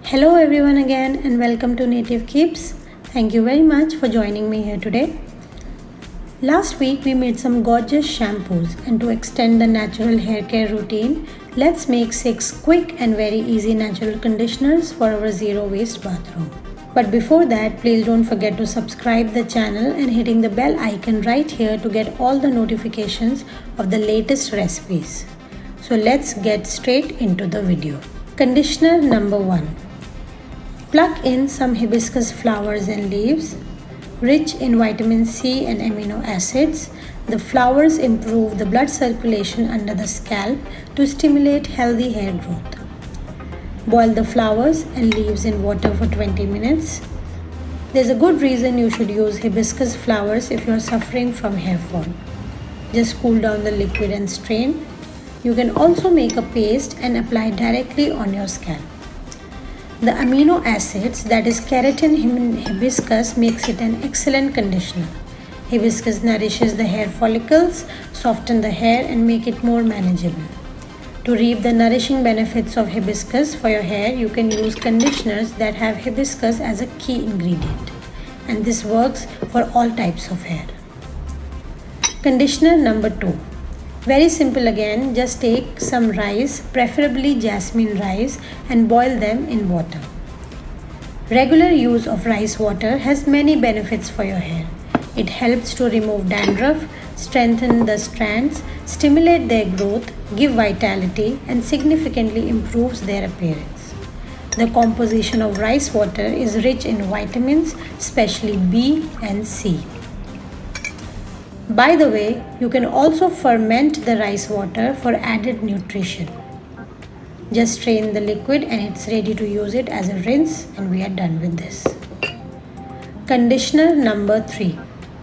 Hello everyone again and welcome to Native Keeps. Thank you very much for joining me here today. Last week we made some gorgeous shampoos, and to extend the natural hair care routine, let's make 6 quick and very easy natural conditioners for our zero waste bathroom. But before that, please don't forget to subscribe the channel and hitting the bell icon right here to get all the notifications of the latest recipes. So let's get straight into the video. Conditioner number 1. Pluck in some hibiscus flowers and leaves. Rich in vitamin C and amino acids, the flowers improve the blood circulation under the scalp to stimulate healthy hair growth. Boil the flowers and leaves in water for 20 minutes. There's a good reason you should use hibiscus flowers if you're suffering from hair fall. Just cool down the liquid and strain. You can also make a paste and apply directly on your scalp. The amino acids, that is keratin in hibiscus, makes it an excellent conditioner. Hibiscus nourishes the hair follicles, soften the hair and make it more manageable. To reap the nourishing benefits of hibiscus for your hair, you can use conditioners that have hibiscus as a key ingredient. And this works for all types of hair. Conditioner number 2. Very simple again, just take some rice, preferably jasmine rice, and boil them in water. Regular use of rice water has many benefits for your hair. It helps to remove dandruff, strengthen the strands, stimulate their growth, give vitality, and significantly improves their appearance. The composition of rice water is rich in vitamins, especially B and C. By the way, you can also ferment the rice water for added nutrition. Just strain the liquid and it's ready to use it as a rinse, and we are done with this. Conditioner number 3.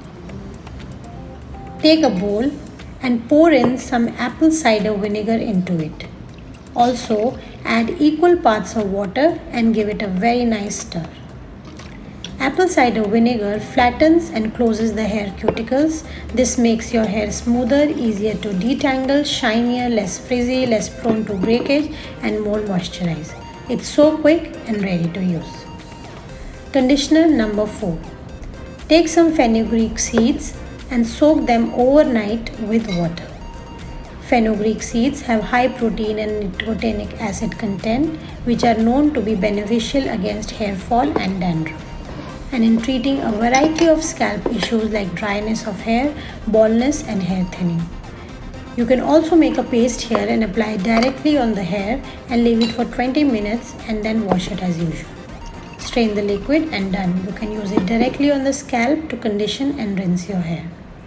Take a bowl and pour in some apple cider vinegar into it. Also, add equal parts of water and give it a very nice stir. Apple cider vinegar flattens and closes the hair cuticles. This makes your hair smoother, easier to detangle, shinier, less frizzy, less prone to breakage, and more moisturized. It's so quick and ready to use. Conditioner number 4. Take some fenugreek seeds and soak them overnight with water. Fenugreek seeds have high protein and nicotinic acid content, which are known to be beneficial against hair fall and dandruff, and in treating a variety of scalp issues like dryness of hair, baldness, and hair thinning. You can also make a paste here and apply it directly on the hair and leave it for 20 minutes and then wash it as usual. Strain the liquid and done. You can use it directly on the scalp to condition and rinse your hair.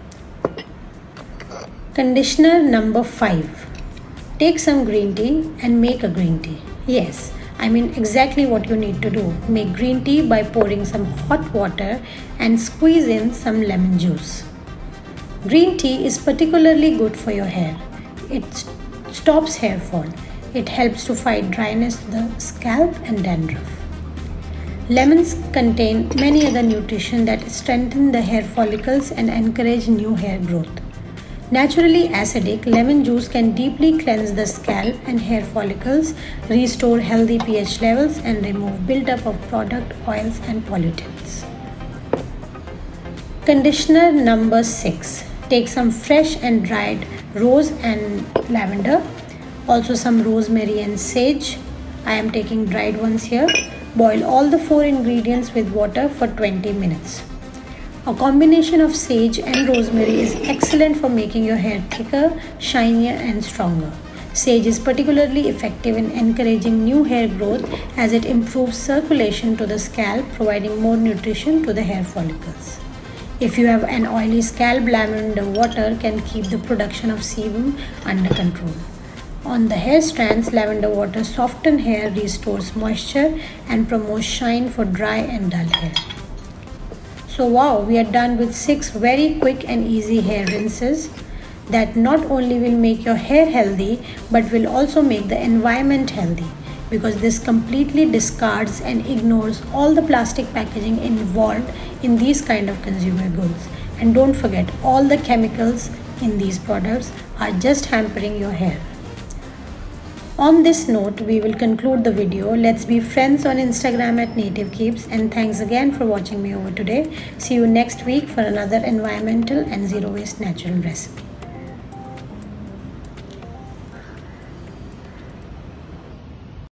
Conditioner number 5. Take some green tea and make a green tea. Yes, I mean exactly what you need to do. Make green tea by pouring some hot water and squeeze in some lemon juice. Green tea is particularly good for your hair. It stops hair fall. It helps to fight dryness of the scalp and dandruff. Lemons contain many other nutrition that strengthen the hair follicles and encourage new hair growth. Naturally acidic, lemon juice can deeply cleanse the scalp and hair follicles, restore healthy pH levels, and remove buildup of product oils and pollutants. Conditioner number 6. Take some fresh and dried rose and lavender, also some rosemary and sage. I am taking dried ones here. Boil all the 4 ingredients with water for 20 minutes. A combination of sage and rosemary is excellent for making your hair thicker, shinier, and stronger. Sage is particularly effective in encouraging new hair growth as it improves circulation to the scalp, providing more nutrition to the hair follicles. If you have an oily scalp, lavender water can keep the production of sebum under control. On the hair strands, lavender water softens hair, restores moisture, and promotes shine for dry and dull hair. So wow, we are done with 6 very quick and easy hair rinses that not only will make your hair healthy but will also make the environment healthy, because this completely discards and ignores all the plastic packaging involved in these kind of consumer goods. And don't forget, all the chemicals in these products are just hampering your hair. On this note, we will conclude the video. Let's be friends on Instagram at Native Keeps, and thanks again for watching me over today. See you next week for another environmental and zero waste natural recipe.